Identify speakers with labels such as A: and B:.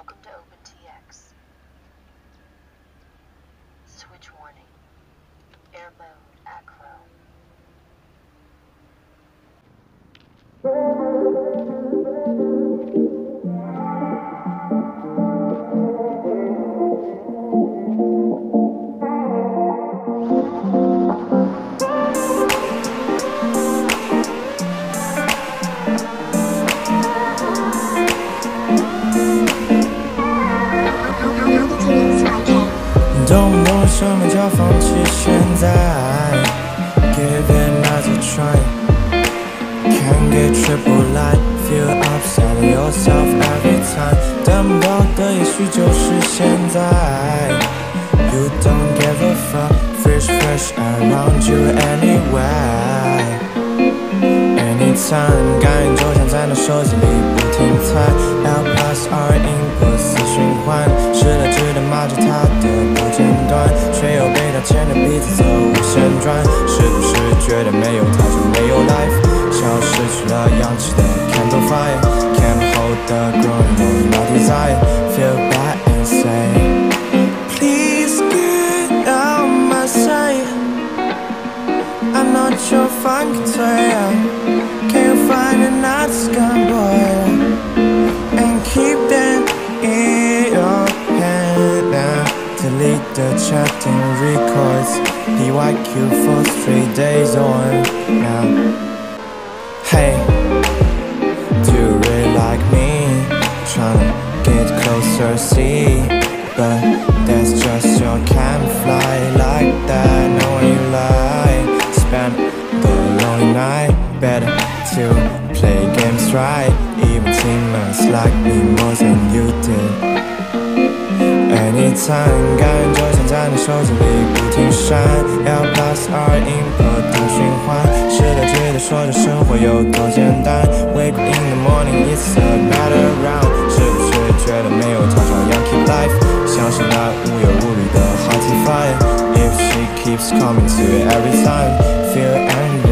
A: Welcome to OpenTX. Switch warning. Air mode acro.
B: 懂不懂什么叫放弃现在 Give it another try Can't get triple light Feel upset at yourself every time 等不到的也许就是现在 You don't give a fuck Fresh around you anyway Anytime 感应就像在那手机里不停猜 L plus R input 死循环试了直的骂着它的不间断却又被它牵着鼻子走无限转是不是觉得没有它就没有 life 像失去了氧气的 candle fire Can't hold the growing on my desire Feel bad and say Please get out my sight I'm not your fun container Can you find another scum boy And keep them in your hand now Delete the chatting records PYQ for 3 days on now Hey, do you really like me? Tryna get closer, see But that's just your camouflage like that knowing you lie Spend the lonely night Better to play games right Even teammates like me more than you did Anytime 感觉就像在你手机里不停闪 L plus R input 的循环试了直的说着生活有多简单 Wake up in the morning it's a better round 是不是觉得没有它照样 keep life 像是那无忧无虑的 hot fire If she keeps coming to you every time Feel angry